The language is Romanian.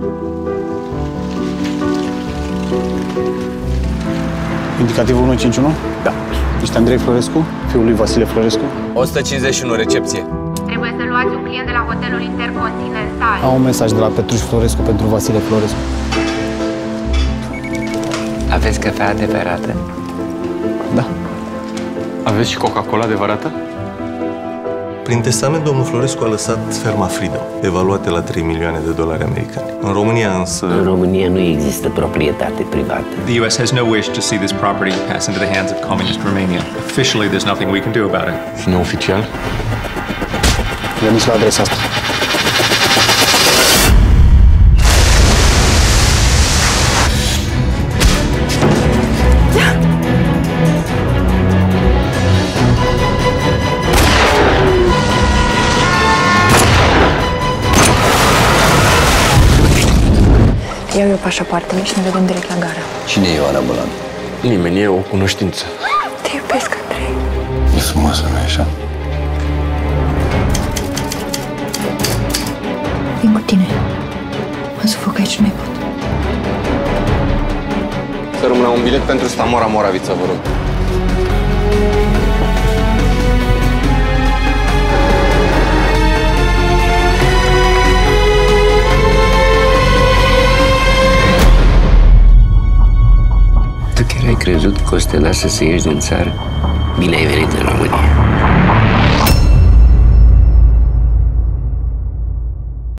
Indicativul 151? Da. Ești Andrei Florescu, fiul lui Vasile Florescu? 151, recepție. Trebuie să luați un client de la hotelul Intercontinental. Am un mesaj de la Petruș Florescu pentru Vasile Florescu. Aveți cafea adevărată? Da. Aveți și Coca-Cola adevărată? Prin testament, domnul Florescu a lăsat ferma Freedom, evaluate la 3 milioane de dolari americani. În România însă... În România nu există proprietate privată. The US has no wish to see this property pass into the hands of communist Romania. Officially, there's nothing we can do about it. Și neoficial? Veniți la adresa asta. Iau eu pașapoartele și ne vedem direct la gara. Cine e Ioana Bălan? Nimeni, e o cunoștință. Te iubesc, Andrei. E frumoasă, nu-i așa? Vin cu tine. Mă sufoc aici, nu mai pot. Să rămână un bilet pentru Stamora Moravița, vă rog. Tu chiar ai crezut că o să te lasă să ieși din țară? Bine ai venit în România.